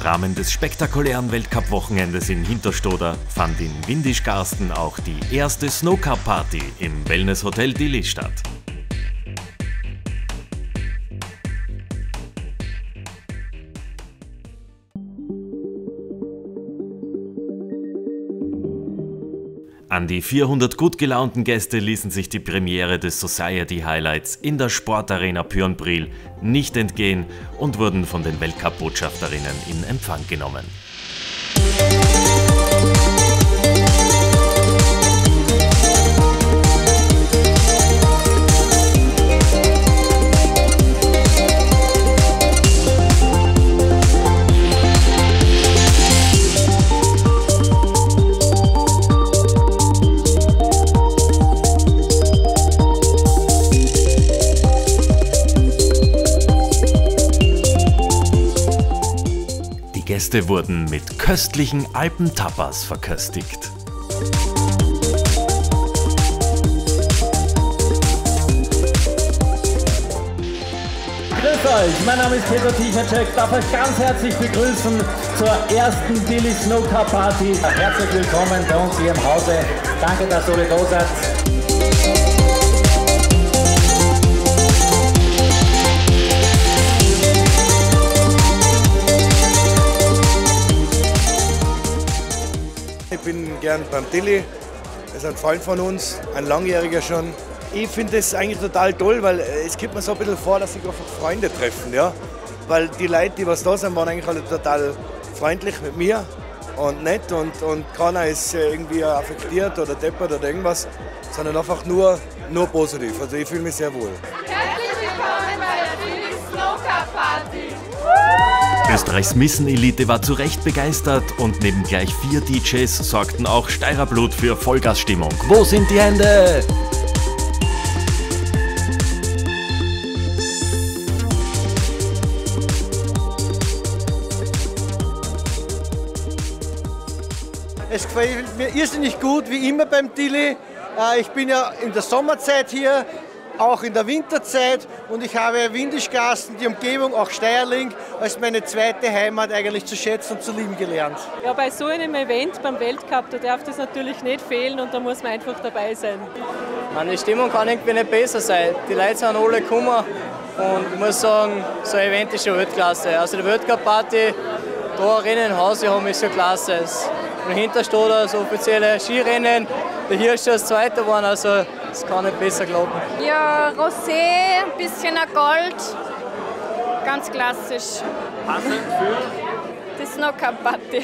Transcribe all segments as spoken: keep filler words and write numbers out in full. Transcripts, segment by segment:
Rahmen des spektakulären Weltcup-Wochenendes in Hinterstoder fand in Windischgarsten auch die erste Snowcup-Party im Wellness-Hotel Dili statt. An die vierhundert gut gelaunten Gäste ließen sich die Premiere des Society Highlights in der Sportarena Pürnbril nicht entgehen und wurden von den Weltcup-Botschafterinnen in Empfang genommen. Die Gäste wurden mit köstlichen Alpen-Tapas verköstigt. Grüß euch, mein Name ist Peter Tichatschek, darf euch ganz herzlich begrüßen zur ersten Dili Snowcup Party. Herzlich willkommen bei uns hier im Hause. Danke, dass ihr da seid. Ich bin gern beim Dili, das ist ein Freund von uns, ein langjähriger schon. Ich finde das eigentlich total toll, weil es kommt mir so ein bisschen vor, dass sich einfach Freunde treffen. Ja? Weil die Leute, die was da sind, waren eigentlich alle total freundlich mit mir und nett und, und keiner ist irgendwie affektiert oder deppert oder irgendwas, sondern einfach nur, nur positiv. Also ich fühle mich sehr wohl. Herzlich willkommen bei der Dili Snowcup Party! Österreichs Missen-Elite war zu Recht begeistert und neben gleich vier D Js sorgten auch Steirer Blut für Vollgasstimmung. Wo sind die Hände? Es gefällt mir irrsinnig gut, wie immer beim Dili. Ich bin ja in der Sommerzeit hier, auch in der Winterzeit, und ich habe Windischgarsten, die Umgebung, auch Steierling, als meine zweite Heimat eigentlich zu schätzen und zu lieben gelernt. Ja, bei so einem Event, beim Weltcup, da darf das natürlich nicht fehlen und da muss man einfach dabei sein. Die Stimmung kann irgendwie nicht besser sein. Die Leute sind alle gekommen und ich muss sagen, so ein Event ist schon Weltklasse. Also die Weltcup-Party, da Rennen im Hause haben, ist schon klasse. Und Hinterstoder, das offizielle Skirennen, der hier ist schon das zweite geworden, also es kann nicht besser klappen. Ja, Rosé, ein bisschen ein Gold, ganz klassisch. Passend für? Die Snowcup Party.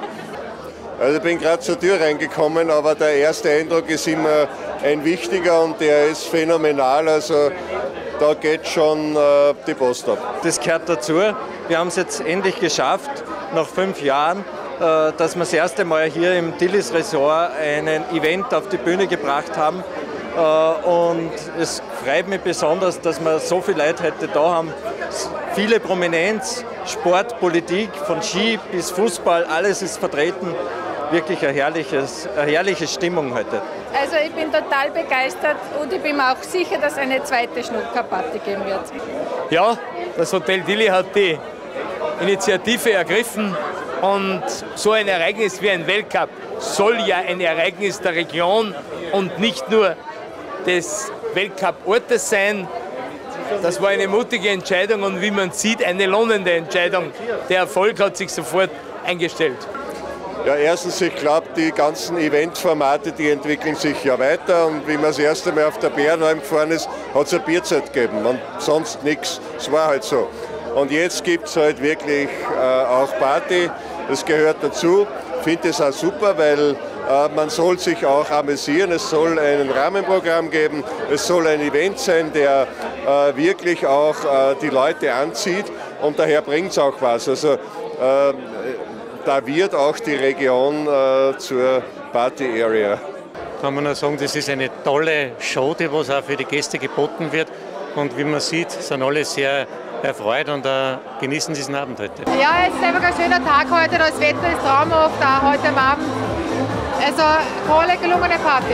Also ich bin gerade zur Tür reingekommen, aber der erste Eindruck ist immer ein wichtiger und der ist phänomenal. Also da geht schon äh, die Post ab. Das gehört dazu. Wir haben es jetzt endlich geschafft, nach fünf Jahren, äh, dass wir das erste Mal hier im Dilis Resort einen Event auf die Bühne gebracht haben. Äh, und es freut mich besonders, dass wir so viele Leute heute da haben. Viele Prominenz, Sport, Politik, von Ski bis Fußball, alles ist vertreten. Wirklich eine, herrliches, eine herrliche Stimmung heute. Also ich bin total begeistert und ich bin mir auch sicher, dass eine zweite Snowcup-Party geben wird. Ja, das Hotel Dili hat die Initiative ergriffen und so ein Ereignis wie ein Weltcup soll ja ein Ereignis der Region und nicht nur des Weltcup-Ortes sein. Das war eine mutige Entscheidung und wie man sieht, eine lohnende Entscheidung. Der Erfolg hat sich sofort eingestellt. Ja, erstens, ich glaube, die ganzen Eventformate, die entwickeln sich ja weiter und wie man das erste Mal auf der Bärenalm gefahren ist, hat es eine Bierzeit gegeben und sonst nichts. Es war halt so. Und jetzt gibt es halt wirklich äh, auch Party, das gehört dazu. Ich finde das auch super, weil äh, man soll sich auch amüsieren, es soll ein Rahmenprogramm geben, es soll ein Event sein, der äh, wirklich auch äh, die Leute anzieht und daher bringt es auch was. Also, äh, da wird auch die Region äh, zur Party Area. Kann man nur sagen, das ist eine tolle Show, die was auch für die Gäste geboten wird. Und wie man sieht, sind alle sehr erfreut und äh, genießen diesen Abend heute. Ja, es ist einfach ein schöner Tag heute, das Wetter ist traumhaft, auch heute am Abend. Also, tolle, gelungene Party.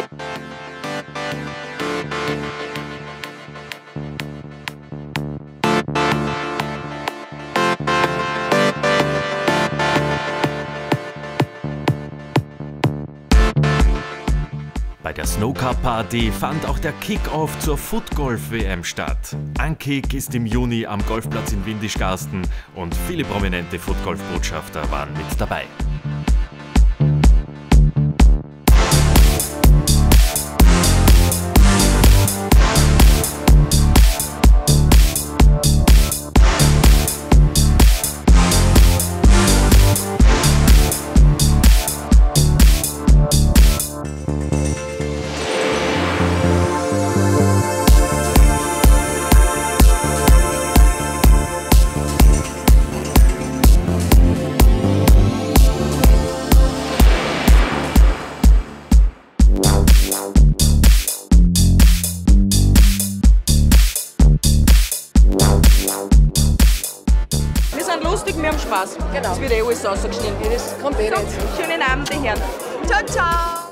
Bei der Snowcar-Party fand auch der Kick-Off zur Footgolf-W M statt. Ankick ist im Juni am Golfplatz in Windischgarsten und viele prominente Footgolf-Botschafter waren mit dabei. Lustig, wir haben Spaß. Genau. Es wird eh alles rausgeschnitten. Das kommt eh nicht. Schönen Abend, die Herren. Ciao, ciao.